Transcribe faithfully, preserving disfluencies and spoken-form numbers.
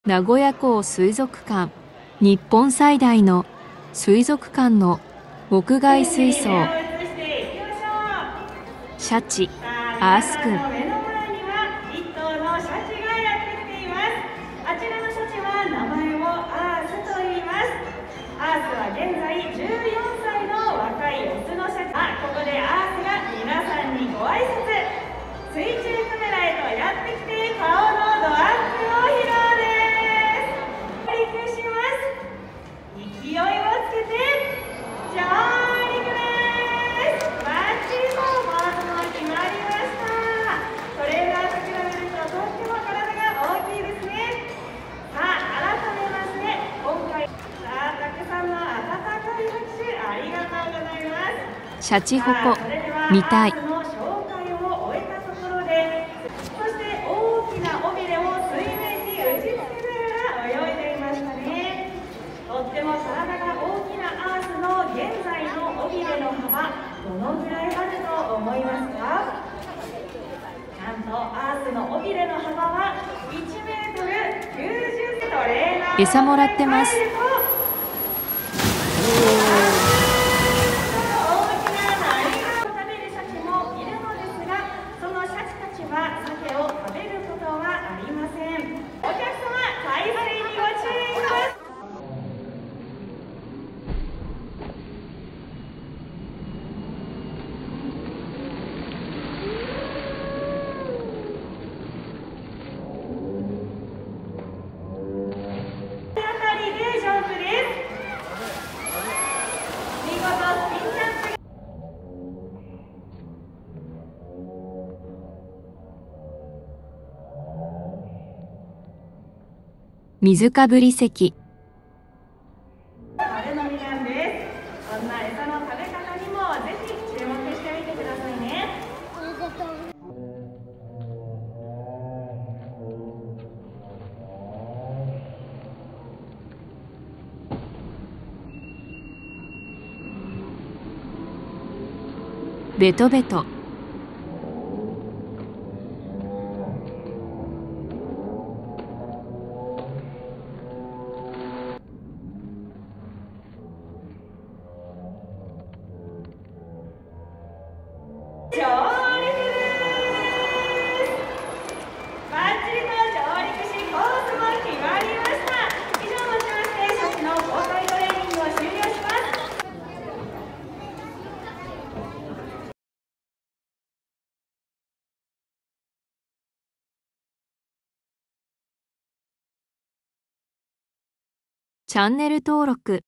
名古屋港水族館、日本最大の水族館の屋外水槽。シャチ、アース君。 目の前には一頭のシャチがやってきています。あちらのシャチは名前をアースと言います。アースは現在じゅうよんさいの若いオスのシャチ。あ、ここでアースが皆さんにご挨拶。水中カメラへとやってきて顔のドアップを披露です。上陸します。勢いをつけて上陸です。バッチリとポーズも決まりました。トレーラーと比べるととっても体が大きいですね。さあ改めまして今回さあたくさんの温かい拍手ありがとうございます。 シャチホコ見たい。 の紹介を終えたところで、そして大きな尾びれを水面に打ちつけながら泳いでいましたね。とっても体が大きなアースの現在の尾びれの幅、どのぐらいあると思いますか？なんとアースの尾びれの幅はいちメートルきゅうじゅっセンチ。トレーナー餌もらってます。水かぶり席。 丸飲みなんです。そんな餌の食べ方にもぜひ注目してみてくださいね。 ベトベト。 上陸です。バッチリと上陸しコースも決まりました。以上をもちましてシャチの公開トレーニングを終了します。 チャンネル登録